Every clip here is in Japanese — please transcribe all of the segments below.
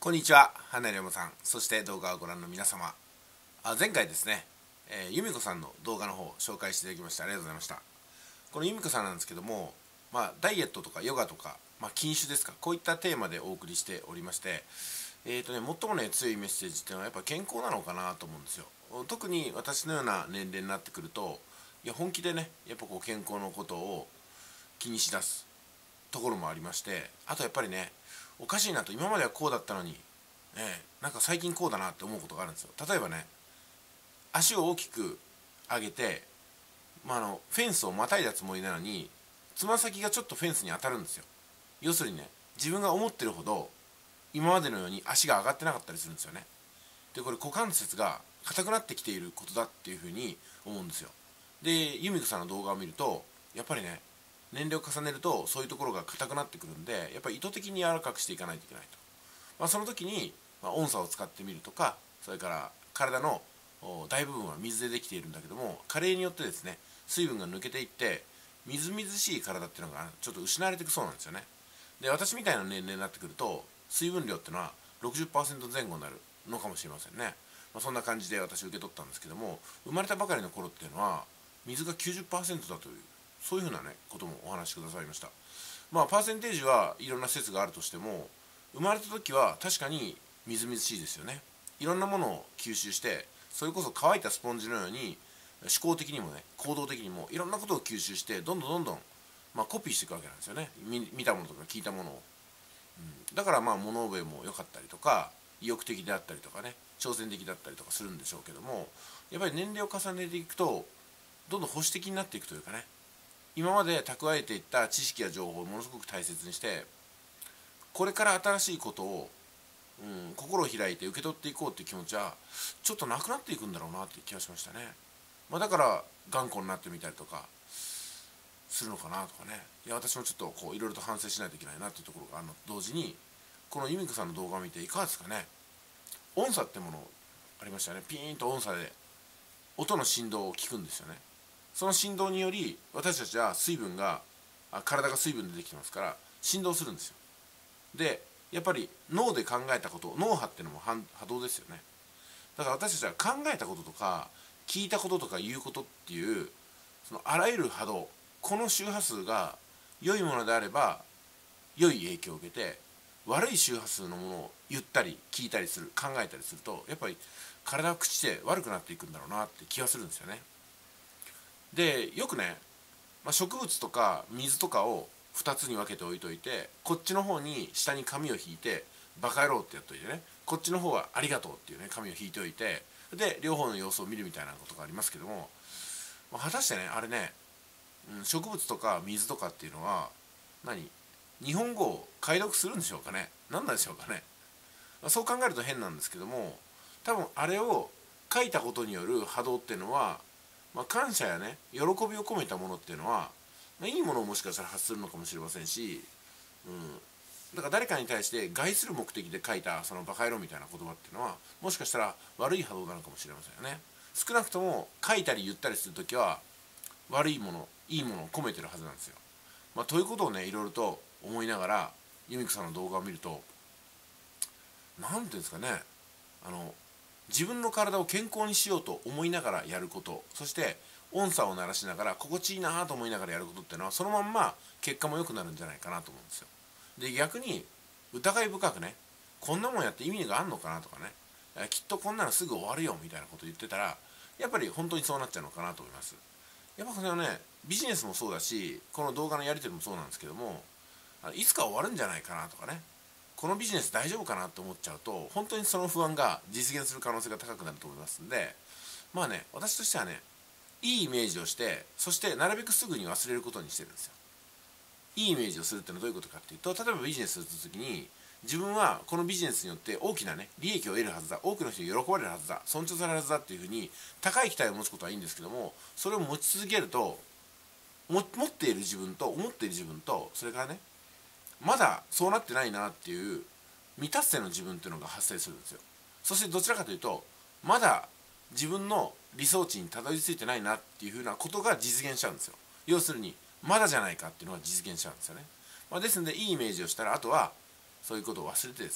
こんにちは、花山さん、そして動画をご覧の皆様。前回ですね、由美子さんの動画の方を紹介していただきましてありがとうございました。この由美子さんなんですけども、ダイエットとかヨガとか、禁酒ですか、こういったテーマでお送りしておりまして、最もね、強いメッセージっていうのはやっぱ健康なのかなと思うんですよ。特に私のような年齢になってくると、本気でね、やっぱこう健康のことを気にしだすところもありまして、あとやっぱりね、おかしいなと、今まではこうだったのに、なんか最近こうだなって思うことがあるんですよ。例えばね、足を大きく上げて、フェンスをまたいだつもりなのにつま先がちょっとフェンスに当たるんですよ。要するにね、自分が思ってるほど今までのように足が上がってなかったりするんですよね。でこれ股関節が硬くなってきていることだっていうふうに思うんですよ。で由美子さんの動画を見るとやっぱりね、年齢を重ねるとそういうところが硬くなってくるんで、やっぱり意図的に柔らかくしていかないといけないと。その時に、音叉を使ってみるとか、それから体の大部分は水でできているんだけども、加齢によってですね、水分が抜けていってみずみずしい体っていうのがちょっと失われていくそうなんですよね。で私みたいな年齢になってくると水分量っていうのは 60% 前後になるのかもしれませんね。そんな感じで私受け取ったんですけども、生まれたばかりの頃っていうのは水が 90% だという、そういうふうなねこともお話しくださいました。パーセンテージはいろんな説があるとしても、生まれた時は確かにみずみずしいですよね。いろんなものを吸収して、それこそ乾いたスポンジのように思考的にもね、行動的にもいろんなことを吸収して、どんどんどんどん、コピーしていくわけなんですよね。見たものとか聞いたものを、だから物覚えも良かったりとか、意欲的であったりとかね、挑戦的だったりとかするんでしょうけども、やっぱり年齢を重ねていくとどんどん保守的になっていくというかね、今まで蓄えていった知識や情報をものすごく大切にして、これから新しいことを、心を開いて受け取っていこうっていう気持ちはちょっとなくなっていくんだろうなっていう気がしましたね。だから頑固になってみたりとかするのかなとかね。いや私もちょっとこういろいろと反省しないといけないなっていうところがあるのと同時に、この由美子さんの動画を見ていかがですかね。音叉ってものありましたよね。ピーンと音叉で音の振動を聞くんですよね。その振動により私たちは体が水分でできてますから振動するんですよ。でやっぱり脳で考えたこと、脳波っていうのも波動ですよね。だから私たちは考えたこととか聞いたこととか言うことっていう、そのあらゆる波動、この周波数が良いものであれば良い影響を受けて、悪い周波数のものを言ったり聞いたりする、考えたりするとやっぱり体は朽ちて悪くなっていくんだろうなって気がするんですよね。でよくね、植物とか水とかを2つに分けて置いといて、こっちの方に下に紙を引いてバカ野郎ってやっといてね、こっちの方はありがとうっていうね紙を引いておいて、で両方の様子を見るみたいなことがありますけども、果たしてねあれね、植物とか水とかっていうのは日本語を解読するんでしょうかね。何なんでしょうかね。そう考えると変なんですけども、多分あれを書いたことによる波動っていうのは、感謝やね喜びを込めたものっていうのは、いいものをもしかしたら発するのかもしれませんし、だから誰かに対して害する目的で書いたそのバカ野郎みたいな言葉っていうのは、もしかしたら悪い波動なのかもしれませんよね。少なくとも書いたり言ったりするときは悪いものいいものを込めてるはずなんですよ。ということをねいろいろと思いながら由美子さんの動画を見ると、何ていうんですかね、自分の体を健康にしようと思いながらやること、そして音叉を鳴らしながら心地いいなと思いながらやることっていうのは、そのまんま結果も良くなるんじゃないかなと思うんですよ。で逆に疑い深くね、こんなもんやって意味があんのかなとかね、きっとこんなのすぐ終わるよみたいなこと言ってたら、やっぱり本当にそうなっちゃうのかなと思います。やっぱこれはね、ビジネスもそうだし、この動画のやり取りもそうなんですけども、いつか終わるんじゃないかなとかね、このビジネス大丈夫かなと思っちゃうと、本当にその不安が実現する可能性が高くなると思いますんで、私としてはね、いいイメージをして、そしてなるべくすぐに忘れることにしてるんですよ。いいイメージをするっていうのはどういうことかっていうと、例えばビジネスをするときに、自分はこのビジネスによって大きなね利益を得るはずだ、多くの人に喜ばれるはずだ、尊重されるはずだっていうふうに高い期待を持つことはいいんですけども、それを持ち続けると、持っている自分と思っている自分と、それからね、まだそうなってないなっていう未達成の自分っていうのが発生するんですよ。そしてどちらかというと、まだ自分の理想値にたどり着いてないなっていうふうなことが実現しちゃうんですよ。要するにまだじゃないかっていうのが実現しちゃうんですよね。ですのでいいイメージをしたら、あとはそういうことを忘れてですね、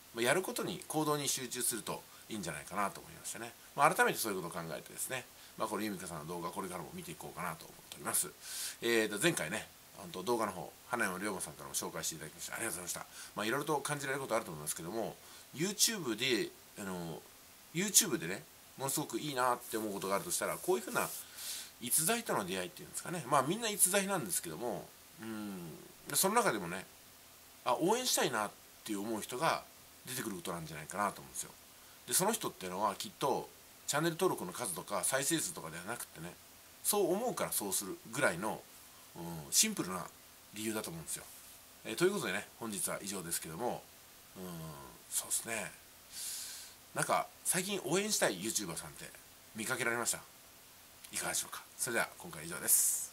やることに行動に集中するといいんじゃないかなと思いましたね。改めてそういうことを考えてですね、この由美香さんの動画これからも見ていこうかなと思っております。前回ね動画の方花山龍馬さんからも紹介していただきましてありがとうございました。いろいろと感じられることあると思いますけども YouTube でねものすごくいいなって思うことがあるとしたらこういうふうな逸材との出会いっていうんですかね、みんな逸材なんですけどもその中でもね応援したいなっていう思う人が出てくることなんじゃないかなと思うんですよ。でその人っていうのはきっとチャンネル登録の数とか再生数とかではなくてねそう思うからそうするぐらいの、シンプルな理由だと思うんですよ。ということでね本日は以上ですけどもそうですねなんか最近応援したい YouTuber さんって見かけられました？いかがでしょうか。それでは今回は以上です。